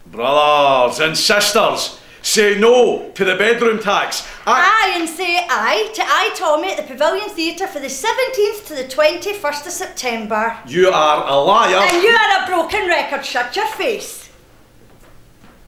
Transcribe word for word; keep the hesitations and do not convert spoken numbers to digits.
Brothers and sisters, say no to the bedroom tax. Aye, and say aye to I, Tommy, at the Pavilion Theatre for the seventeenth to the twenty-first of September. You are a liar. And you are a broken record. Shut your face.